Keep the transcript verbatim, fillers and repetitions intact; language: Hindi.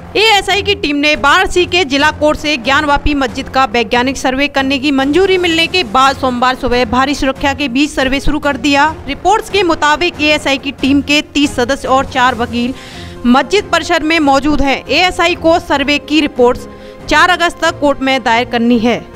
एएसआई की टीम ने वाराणसी के जिला कोर्ट से ज्ञानवापी मस्जिद का वैज्ञानिक सर्वे करने की मंजूरी मिलने के बाद सोमवार सुबह भारी सुरक्षा के बीच सर्वे शुरू कर दिया। रिपोर्ट्स के मुताबिक एएसआई की टीम के तीस सदस्य और चार वकील मस्जिद परिसर में मौजूद हैं। एएसआई को सर्वे की रिपोर्ट्स चार अगस्त तक कोर्ट में दायर करनी है।